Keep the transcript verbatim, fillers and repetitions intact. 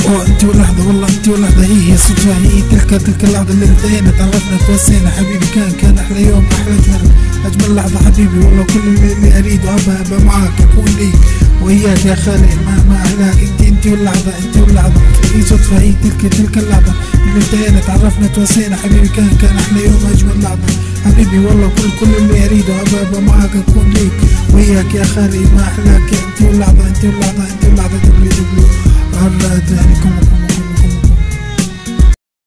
روحوا انت واللحظة، والله انت واللحظة هي هي صدفة، هي تلك تلك اللحظة اللي التقينا تعرفنا توسينا حبيبي. كان كان احلى يوم احلى اجمل اجمل لحظة حبيبي، والله كل اللي, اللي اريده ابى ابى معاك اكون ليك وياك يا خالي ما ما احلاك. انت انت واللحظة انت واللحظة هي صدفة، هي تلك تلك اللحظة اللي التقينا تعرفنا توسينا حبيبي. كان كان احلى يوم اجمل لحظة حبيبي، والله كل كل اللي اريده ابى ابى معاك اكون ليك وياك يا خالي ما احلاك. انت واللحظة انت واللحظة انت واللحظة دبليو دبليو. الله ادري عنكم.